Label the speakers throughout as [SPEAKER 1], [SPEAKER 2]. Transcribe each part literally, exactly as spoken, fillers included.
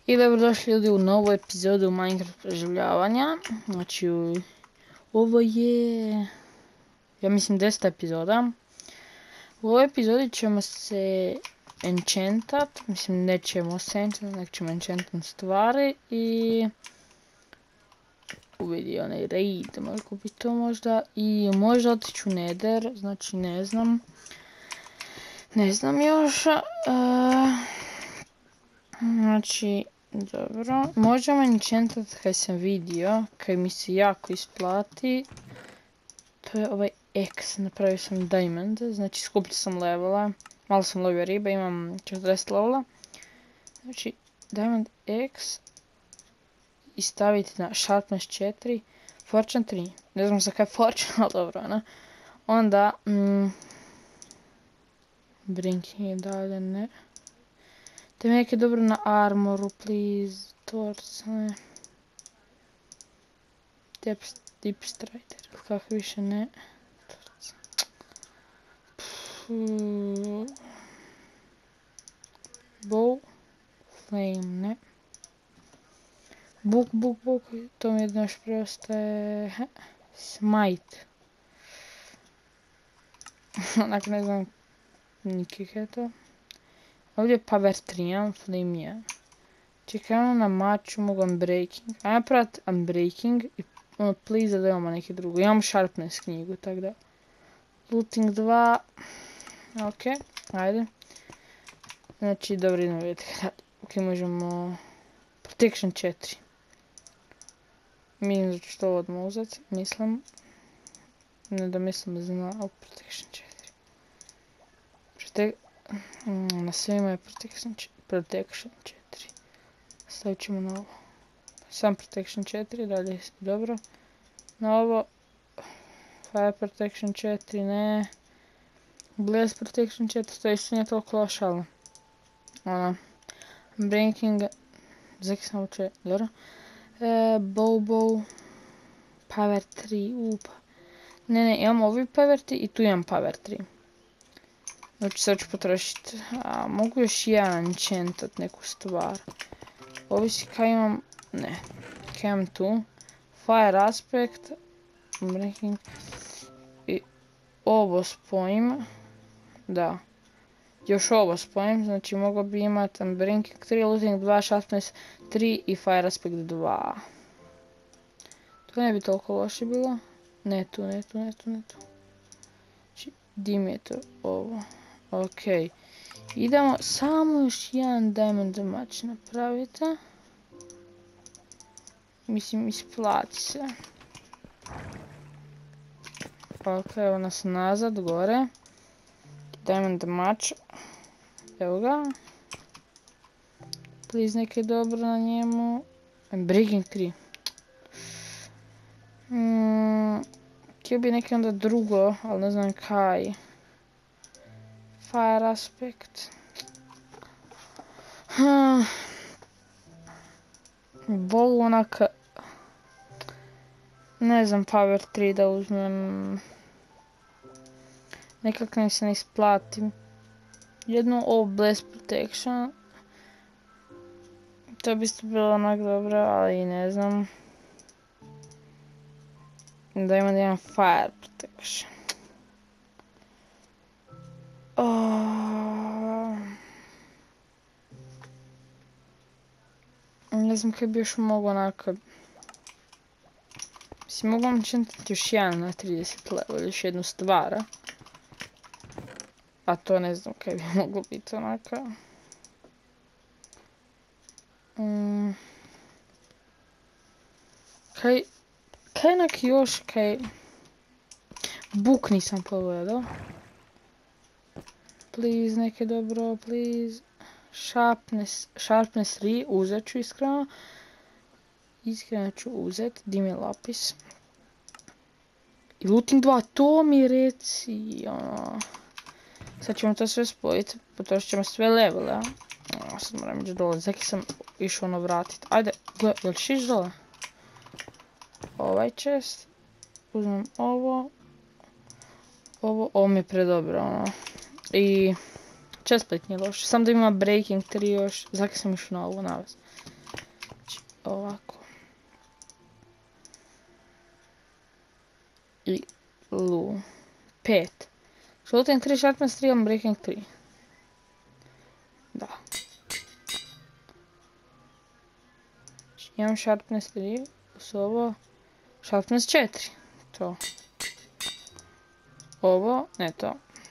[SPEAKER 1] I dobrodošli ljudi u novu epizodu Minecraft preživljavanja. Znači, ovo je, ja mislim, deseta epizoda. U ovoj epizodi ćemo se enchantat, mislim nećemo se enchantat, nek ćemo enchantat stvari i uvidi onaj raid, mogu bi to možda, i možda otići u nether, znači ne znam. Ne znam još. Uh, znači, dobro, možemo enchantat kaj sam vidio, kaj mi se jako isplati. To je ovaj X, napravio sam diamond, znači skupio sam levela, malo sam lovio ribe, imam četrdeset levela. Znači, diamond X i staviti na sharpness četiri, fortune tri, ne znam za kaj fortune, ali dobro, ne? Onda, mm, brinking dalje, ne. Te mi neke dobro na armoru, please, torc, ne. Deep, deep strider, kako više ne. Torc. Puh. Bow, flame, ne. Book, book, book, to mi jedno još preostaje. Smite. Onak ne znam nikih je to. Ovdje je power tri, imam flame jedan. Čekaj, ono na maču mogu unbreaking. Ajmo praviti unbreaking i ono please da imamo neki drugo. Imam sharpness knjigu, tako da. Looting dva. Ok, ajde. Znači, dobro idemo vidjeti kada. Ok, možemo protection četiri. Mislim da ću to odmah uzeti, mislim. Ne da mislim zna o protection četiri. Prote... Mm, na svima je protection, protection četiri. Stavit ćemo na ovo. Sam protection četiri, dalje je dobro. Na ovo. Fire protection četiri, ne. Blaze protection četiri, to isto nije toliko loš, ali. Ono. Breaking. Zaki sam uče, dobro. E, bow, bow. Power tri, upa. Ne, ne, imam ovi power tri i tu imam power tri. Znači sad ću potrošiti. A, mogu još jedan enchantat neku stvar. Ovisi kaj imam. Ne. Kaj imam tu. Fire aspect. Breaking. I ovo spojim. Da. Još ovo spojim. Znači mogu bi imati breaking tri, looting dva, sharpness tri i fire aspect dva. To ne bi toliko loše bilo. Ne tu, ne tu, ne tu, ne tu. Znači, di mi je to ovo. Ok. Idemo samo još jedan diamond match napraviti. Mislim, isplati se. Ok, evo nas nazad, gore. Diamond match. Evo ga. Please, neke dobro na njemu. Breaking tri. Mm, htio bi neke onda drugo, ali ne znam kaj. Fire aspect. Hmm. Bow onak. Ne znam, power tri da uzmem. Nekak mi se ne isplatim. Jednu ovo blaze protection. To bi isto bilo onak dobro, ali ne znam. Da imam jedan fire protection. Oh. Ne znam kaj bi još mogu onako. Mislim, mogu vam čintati još jedan na trideset level, još jednu stvar. A to ne znam kaj bi moglo biti onako. Mm. Kaj, kaj nak još, kaj... Book nisam pogledao. Please, neke dobro, please. Sharpness, sharpness tri, uzet ću iskreno. Iskreno ću uzet, di mi je lapis. I looting dva, to mi reci, ono... Sad ćemo to sve spojiti, potrošit ćemo sve levele, a? O, sad moram ići dole, zaki sam išao ono vratit. Ajde, gle, jel ćeš ići dole? Ovaj chest, uzmem ovo. Ovo, ovo mi je predobro, ono. I... chestplate nije loš, sam da ima breaking tri još, zaki sam išao na ovo navez. ovako. I lu. Pet. Shooting tri, sharpness tri, breaking tri. Da. Imam sharpness tri, s ovo sharpness četiri. To. Ovo, ne to.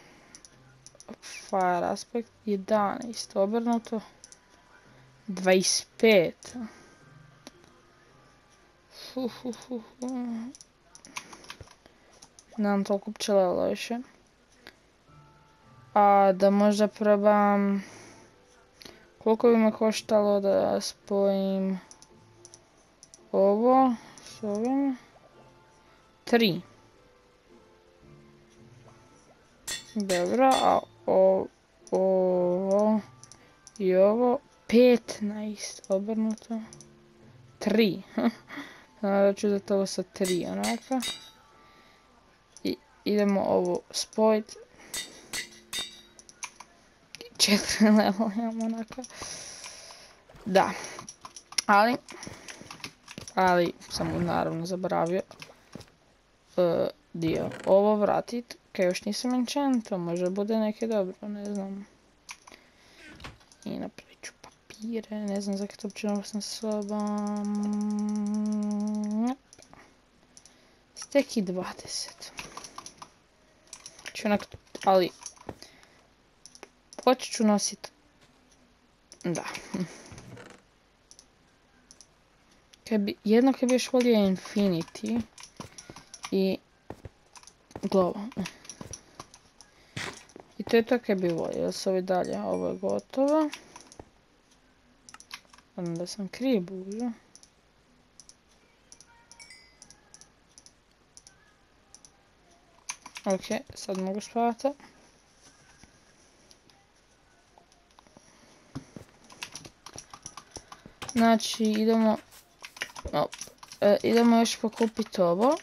[SPEAKER 1] Fire aspect jedanaest, obrnuto. dvadeset pet. Hu, hu, hu, hu. Nemam toliko pčelela više. A da možda probam... Koliko bi me koštalo da spojim ovo s ovim? Tri. Dobro, a o, ovo i ovo petnaest obrnuto. Tri. Da ću za to sa tri onaka. I idemo ovo spojiti. Četiri level imamo onako. Da. Ali. Ali sam naravno zaboravio. Uh, dio. Ovo vratit. Kaj još nisam enchantao. Možda bude neke dobro. Ne znam. I napravit ću papire. Ne znam zakaj to uopće nosim sa sobom. Steki dvadeset. Ću onak. Ali. Počet ću nosit. Da. Kaj bi, jedno kaj bi još volio Infinity. I glova. I to je to kaj bi volio. Da se ovi dalje. Ovo je gotovo. Znam da sam kriv bužo. Ok, sad mogu spavati. Znači idemo. Oh, e, idemo još pokupiti ovo.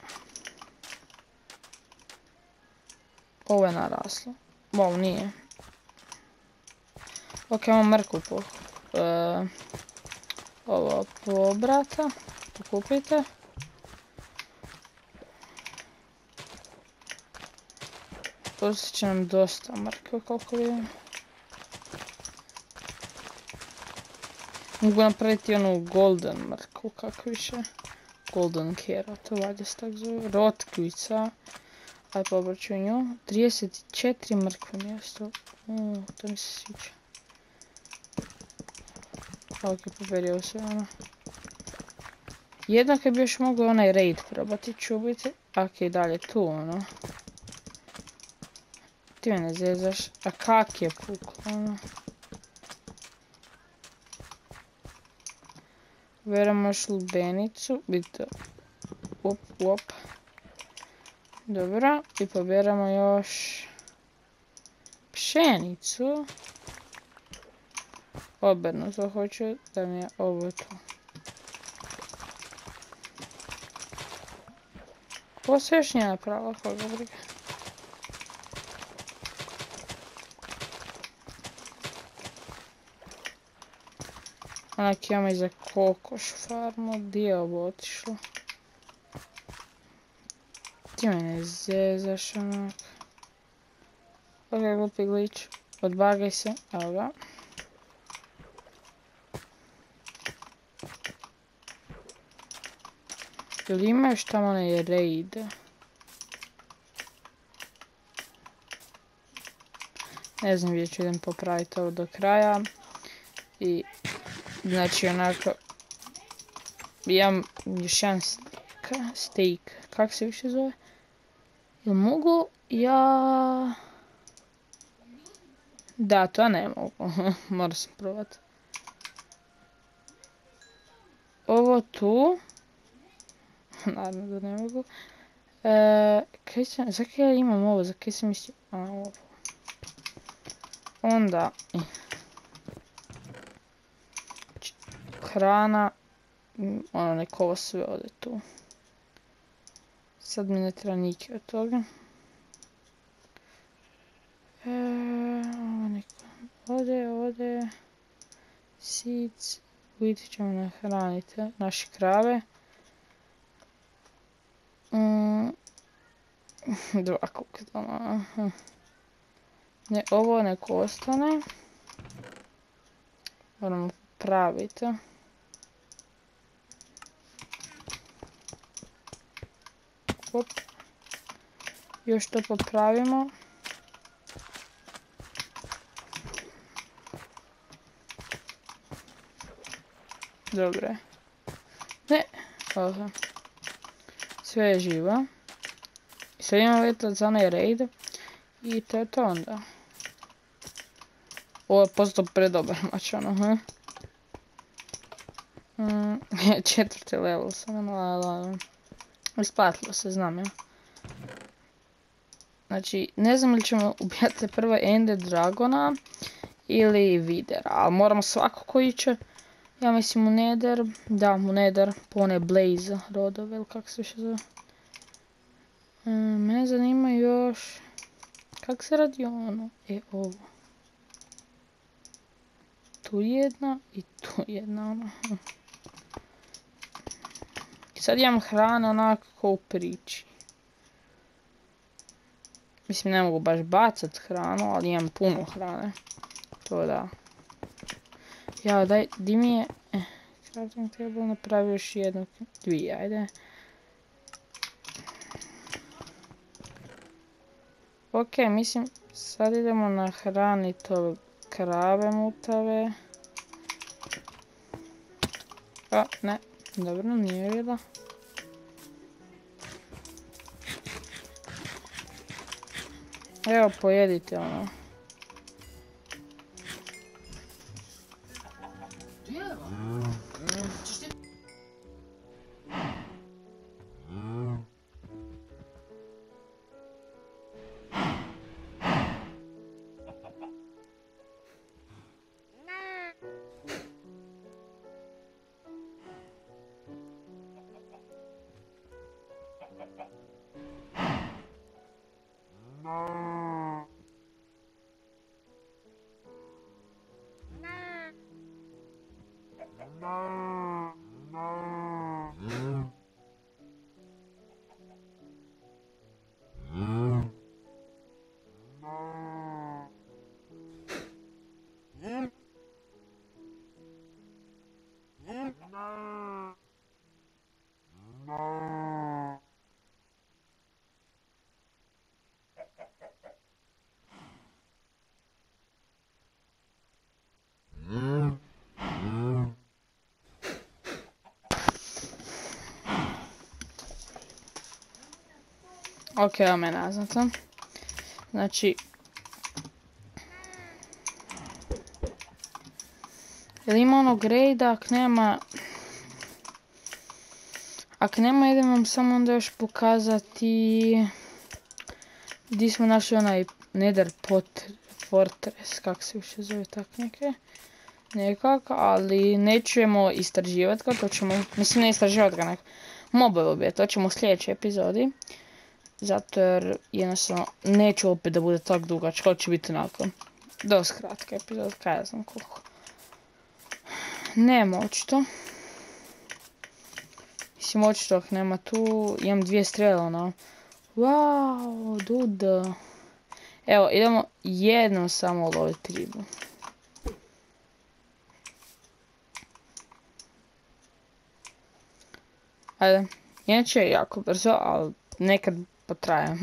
[SPEAKER 1] Ovo je naraslo. Wow, nije. Ok, imamo mrkvu po... E, ovo pobrata. Pokupite. Pustit će nam dosta mrkve koliko vidim. Mogu napraviti onu golden mrkvu, kako više. Golden carrot, to valjda se tak zove. Rotkvica. Aj pobraću nju. trideset četiri mrkve mjesto. Uuu, to mi se sviđa. Ok, poberio se ono. Jednak je bi još mogao onaj raid probati čubiti. Ok, dalje tu ono. Ti me ne zezaš. A kak je puklo ono. Beremo još lubenicu. Bito. Up, up. Dobro. I poberemo još pšenicu. Obrnuto hoću da mi je ovo tu. Ovo se još nije napravila, koga briga. Onak imamo i za kokoš farmu. Gdje je ovo otišlo? Ti me ne zezaš onak. Ok, glupi glitch. Odbagaj se. Evo ga. Ili ima još tamo onaj raid? Ne znam, gdje ću idem popraviti ovo do kraja. I znači onako. Imam još jedan steak. Kak se više zove? Jel mogu ja... Da, to ne mogu. Moram sam probati. Ovo tu. Naravno da ne mogu. E, kaj sam, za kaj ja imam ovo? Za kaj sam mislio? A, ovo. Onda... Hrana. Ono, neko ovo sve ode tu. Sad mi ne treba nike od toga. E, ovo neko ode, ode. Seeds. Biti ćemo nahraniti naše krave. Mm, dva kuktona. Ne, ovo neko ostane. Moramo popraviti. Op. Još to popravimo. Dobre. Ne. Oha. Sve je živo. I sad imamo letat za onaj raid. I to je to onda. Ovo je postao predobar mač, ono, hm? Mm, četvrti level sam, ali isplatilo se, znam ja. Znači, ne znam li ćemo ubijati prvo Ender Dragona ili Videra, ali moramo svakako ići. Ja mislim u Nether, da u Nether, po one Blaze rodove, ili kako se više zove. E, mene zanima još, kako se radi ono, e ovo. Tu jedna i tu jedna, ono. I sad imam hranu onako ko u priči. Mislim, ne mogu baš bacat hranu, ali imam puno hrane. To da. Ja, daj, di mi je... Eh, crafting table, napravi još jednu, dvije, ajde. Ok, mislim, sad idemo nahraniti ove krave mutave. O, ne, dobro, nije vidjela. Evo, pojedite ono. Ok, evo me naznata. Znači... Jel ima onog rejda, ak nema... Ako nema, idem vam samo onda još pokazati... Gdje smo našli onaj Nether Fortress, kako se više zove tak neke. Nekak, ali nećemo istraživati ga, to ćemo... Mislim, ne istraživati ga, nego... Mobile ubijeti, to ćemo u sljedećoj epizodi. Zato jer jednostavno neću opet da bude tako dugačko, će biti onako dosta kratka epizoda, kaj ja znam koliko. Nema očito. Mislim očito ako nema tu, imam dvije strele ono. Wow, dude. Evo, idemo jednom samo uloviti ribu. Ajde, inače je jako brzo, ali nekad potraje.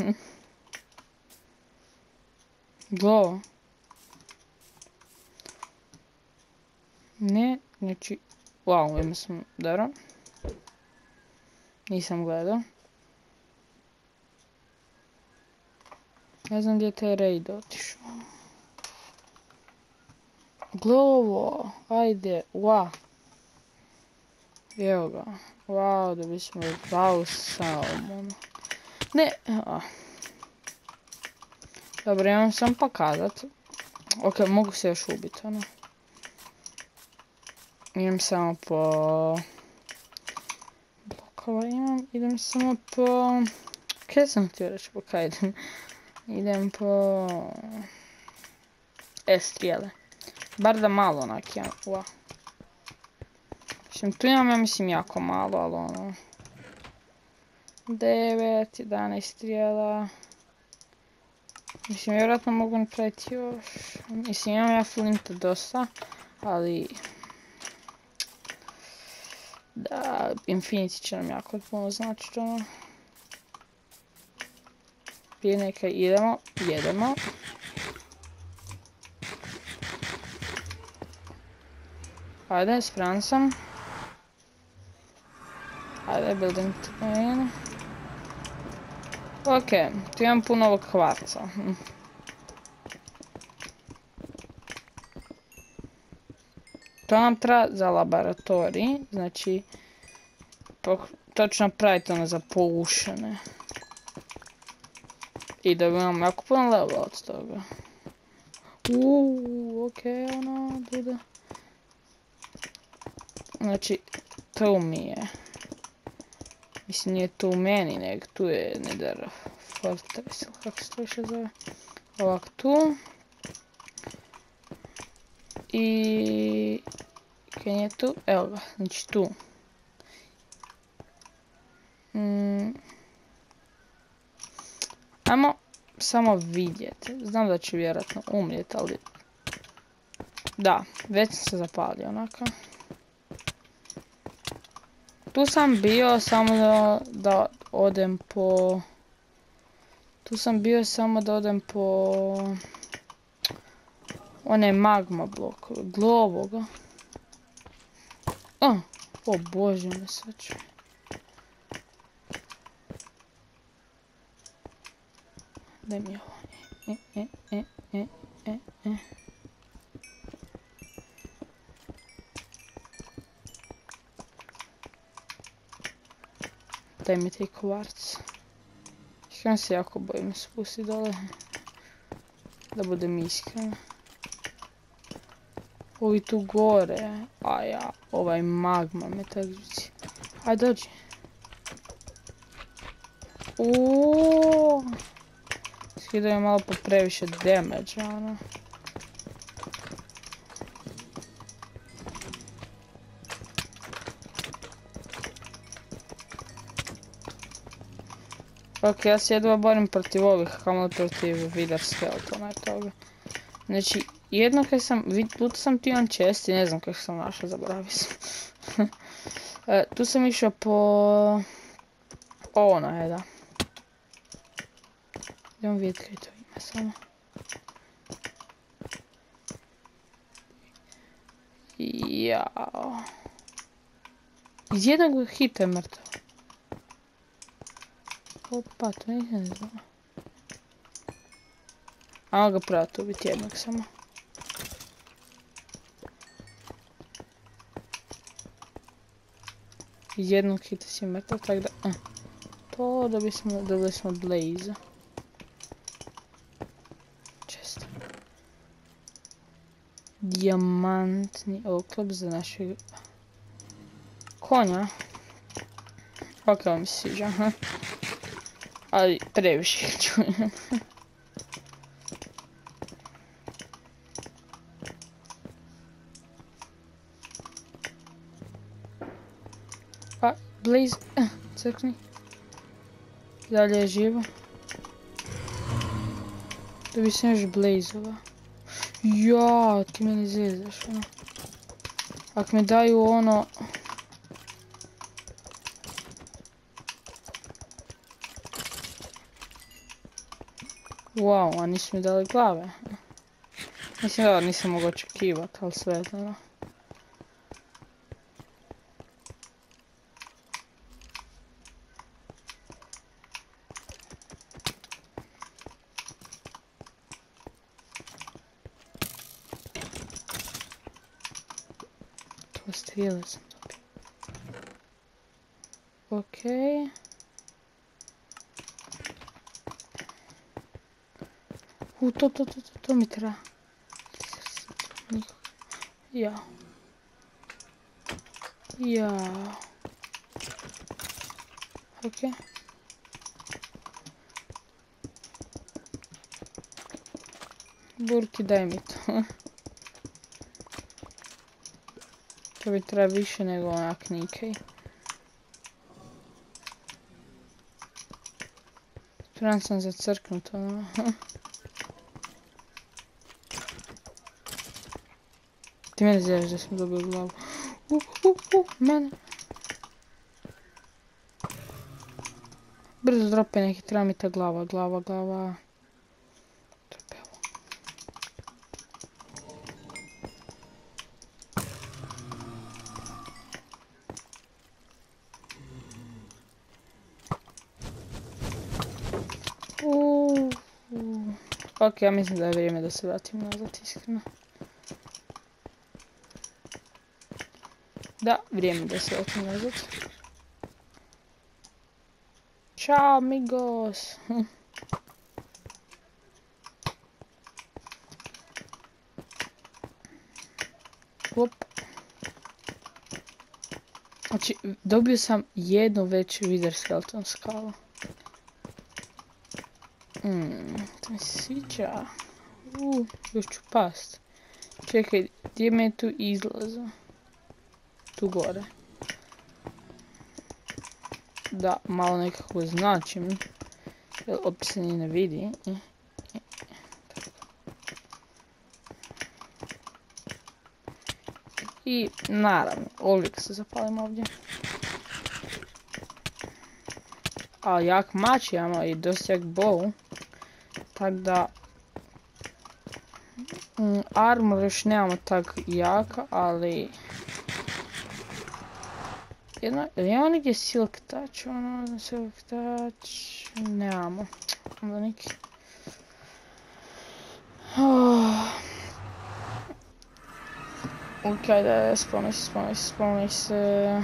[SPEAKER 1] Glovo. Ne, znači... Wow, ima sam... Dobro. Nisam gledao. Ne znam gdje je taj raid otišao. Glovo, ajde, wow. Evo ga. Wow, da bismo bao sam, ono. Ne, a. Dobro, imam sam pokazat. Ok, mogu se još ubiti, ono. Idem samo po... Blokova imam, idem samo po... Kaj sam htio reći, po kaj idem? Idem po... E, strijele. Bar da malo onak imam, wow. Mislim, tu imam, ja mislim, jako malo, ali ono... devet, jedanaest strijela... Mislim, vjerojatno mogu napraviti još... Mislim, imam ja flinta dosta, ali... Da, Infinity će nam jako puno značiti, ono... Prije neka idemo, jedemo. Ajde, spreman sam. Ajde, building terrain. Ok, tu imam puno ovog kvarca. To nam treba za laboratorij, znači... To ću napraviti ono za poušene. I da imam jako puno level od toga. Uuuu, okej, ono, bude. Znači, tu mi je. Mislim, nije tu u meni, nego tu je Nether Fortress, ili kako se to više zove. Ovak tu. I... Kaj je tu? Evo ga, znači tu. Mm. Ajmo samo vidjeti. Znam da ću vjerojatno umrijeti, ali... Da, već sam se zapalio onako. Tu sam bio samo da, da odem po... Tu sam bio samo da odem po... One magma blokove, globoga. O, o bože me sačuj. Daj mi ovo. E, e, e, e, e, e. Daj mi taj kvarc. Ja se jako bojim spustiti dole. Da budem iskrena. Ovi tu gore. A ja, ovaj magma me tak zvuci. Ajde dođi. Uuuu. Skidaju malo po previše damage, ono. Ok, ja se jedva borim protiv ovih, kamo protiv Wither Skeletona i toga. Znači, jedno kad sam, tu sam ti on chest i ne znam kako sam našao, zaboravio sam. e, tu sam išao po... Ono je, da. Idemo vidjeti kaj to ima samo. Jao. Iz jednog hita je mrtav. Opa, to nisam znao. Ajmo ga probati ubiti jednog samo. Iz jednog hita si mrtav, tako da... Eh. To dobili smo, dobili smo Blaze. Često. Dijamantni oklop za našeg... konja. Ok, ovo mi se sviđa. Ali previše ih čujem. Pa, Blaze, eh, crkni. Dalje je živo. Da bi sam još Blaze-ova. Ja, ti meni zezaš, ono. Ako mi daju ono... Wow, a nisu mi dali glave. Mislim da nisam mogao očekivati, ali sve ono. To strijele sam dobio. Okej. U, to, to, to, to, to mi treba. Ja. Ja. Okej. Burki, daj mi to. To To bi treba više nego onak Nikej. Spreman sam zacrknut, ono. Ti mene zješ da sam dobio glavu. Uh, uh, uh, mene. Brzo drope neki, treba mi ta glava, glava, glava. Trpelo. Uh, uh. Ok, ja mislim da je vrijeme da se vratim nazad, iskreno. Da, vrijeme da se vratim nazad. Ćao, amigos! Hop. Znači, dobio sam jednu već Wither Skeleton skalu. Hmm, to mi se sviđa. Uh, još ću past. Čekaj, gdje me je tu izlaza? Tu gore. Da, malo nekako značim. Jer opet se ni ne vidi. I naravno, uvijek se zapalim ovdje. A jak mač imamo i dosta jak bow. Tak da... Mm, armor još nemamo tak jaka, ali... Jedno, imamo negdje silk touch, ono, silk touch... Nemamo. Onda neki... Oh. Ok, da, spomni se, spomni se, spomni se...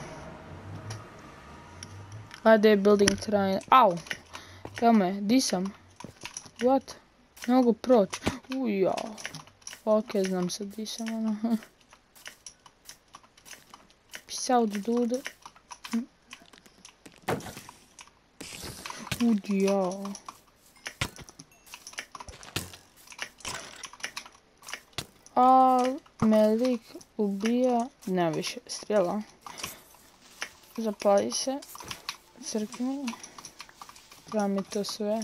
[SPEAKER 1] Ajde, building terrain. Au! Evo me, di sam? What? Ne mogu proći. Uja. Ok, znam sad di sam, ono. Peace out, dude. Uja. A me lik ubija. Nema više strijela. Zapali se. Crkni. Treba mi to sve.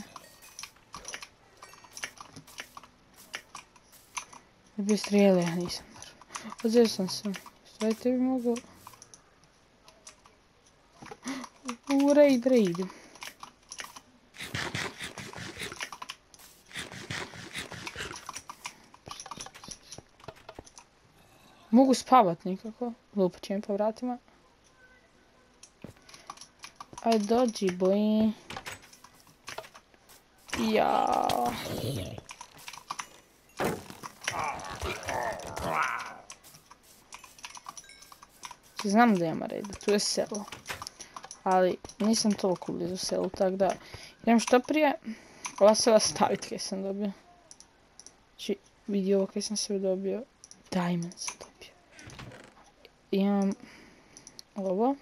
[SPEAKER 1] Bi strijeli, ja nisam. Ozir sam se. Sve te bi mogao... U raid, raid. Mogu spavat nikako. Lupat će mi po vratima. Aj dođi, boji. Jaaaa. Znam da ima reda, tu je selo. Ali nisam toliko blizu selu, tako da idem što prije. Ova se vas staviti kaj sam dobio. Znači, vidi ovo kaj sam sve dobio. Diamond sam dobio. Imam ovo.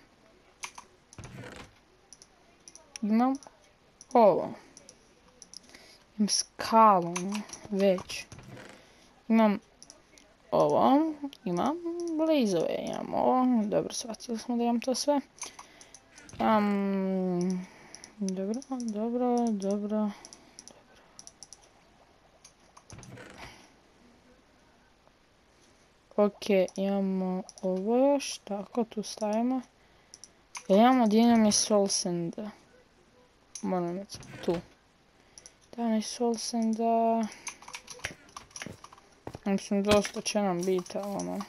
[SPEAKER 1] Imam ovo. Imam skalu, već. Imam ovo. Imam blizove, imam ovo. Dobro, shvatili smo da imam to sve. Imam... Dobro, dobro, dobro. Ok, imamo ovo još, tako, tu stavimo. I imamo Dynamic Soul Sand. Moram imati tu. Dynamic Soul Sand. Mislim, dosta će nam biti, ono.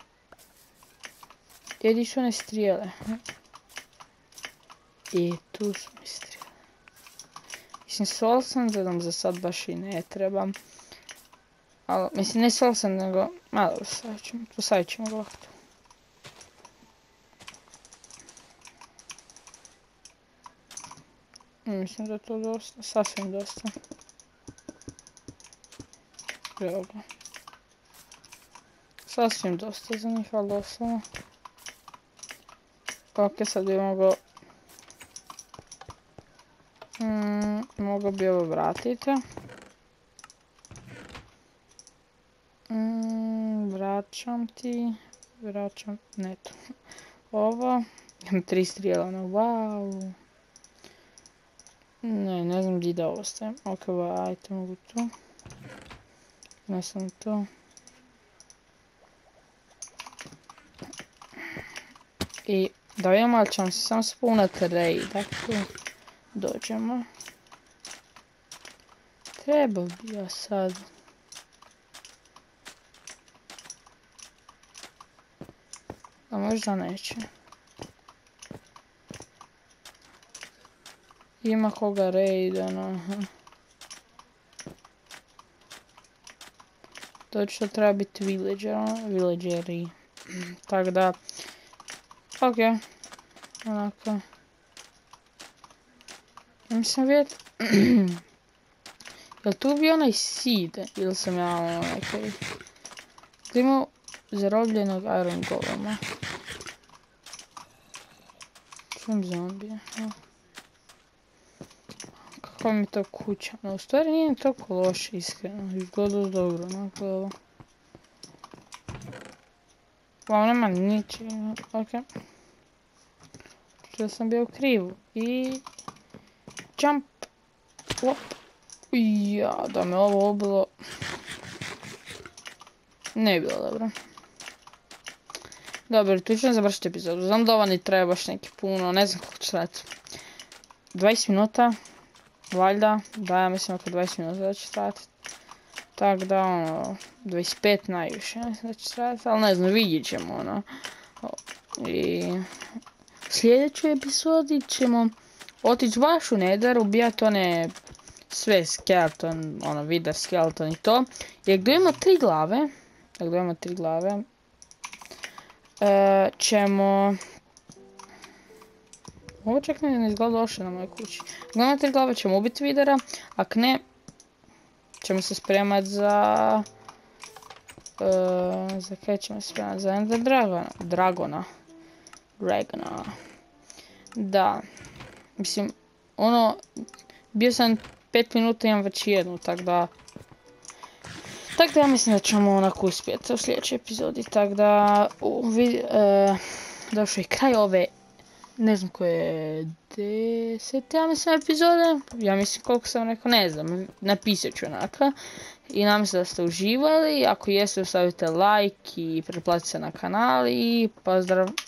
[SPEAKER 1] Gdje su one strijele? I tu su mi strijele. Mislim, Soul Sand nam za sad baš i ne trebam. Ali, mislim, ne Soul Sand, nego... Ma dobro, stavit ćemo, postavit ćemo ga ovako. Mislim da je to dosta, sasvim dosta. Evo ga. Sasvim dosta za njih, ali doslovno. Ok, sad bi mogao... Mm, mogao bi ovo vratiti. Mm, vraćam ti. vraćam, ne to. Ovo, imam tri strijela, no wow. Ne, ne znam gdje da ostajem. Ok, ovo, ajte, mogu tu. Ne sam to. I da vidimo, ali ćemo se samo spunati raid, ako dođemo. Trebao bi ja sad. A možda neće. Ima koga raida, no. Točno treba biti villager, villageri. Tako da. Ok. Onako. Mislim vidjeti. Jel tu bi onaj seed? Ili sam ja ono nekaj. Tu imamo zarobljenog iron golema. Čujem zombije. Kako mi je to kuća? No, u stvari nije toliko loše, iskreno. Izgleda dobro, onako ovo. Wow, nema ničega. Ok. Što sam bio u krivu. I... Jump. Op. Ja, da me ovo obilo. Ne je bilo dobro. Dobro, tu ću završiti epizodu. Znam da ova ne treba baš neki puno, ne znam kako ću trajati. dvadeset minuta. Valjda, da, ja mislim oko dvadeset minuta da će trajati. Tako da, ono, dvadeset pet najviše da će trajati, ali ne znam, vidjet ćemo, ono. I... U sljedećoj epizodi ćemo otići baš u Nether, ubijati one sve skeleton, ono, Wither skeleton i to. Jer gdje ima tri glave, jer gdje ima tri glave, e, ćemo... Ovo čak ne izgleda loše na mojoj kući. Gdje ima tri glave ćemo ubiti Withera, ako ne, ćemo se spremat za... Uh, za kaj ćemo se spremat? Za Ender Dragona. Dragona. Dragona. Da. Mislim, ono... Bio sam pet minuta, imam već jednu, tak da... Tak da ja mislim da ćemo onako uspjeti u sljedećoj epizodi, tak da... Uh, vid, uh, došao je kraj ove... Ne znam koje je... Desete, ja mislim, epizode. Ja mislim koliko sam rekao, ne znam. Napisat ću onako. I nadam se da ste uživali. Ako jeste, ostavite like i pretplatite se na kanal. I pozdrav.